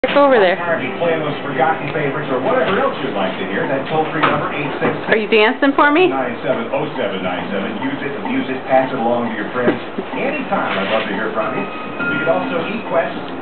Over there. Playing those forgotten favorites or whatever else you'd like to hear. That toll-free number 866. Are you dancing for me? 970797. Use it, abuse it, pass it along to your friends. Anytime. I'd love to hear from you. We could also eat quests.